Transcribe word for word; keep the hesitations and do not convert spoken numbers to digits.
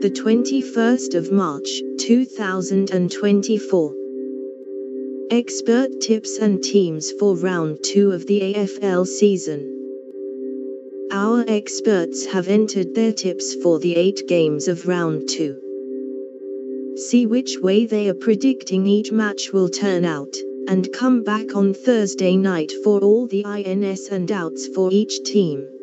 the twenty-first of March, two thousand twenty-four. Expert tips and teams for round two of the A F L season. Our experts have entered their tips for the eight games of round two. See which way they are predicting each match will turn out, and come back on Thursday night for all the ins and outs for each team.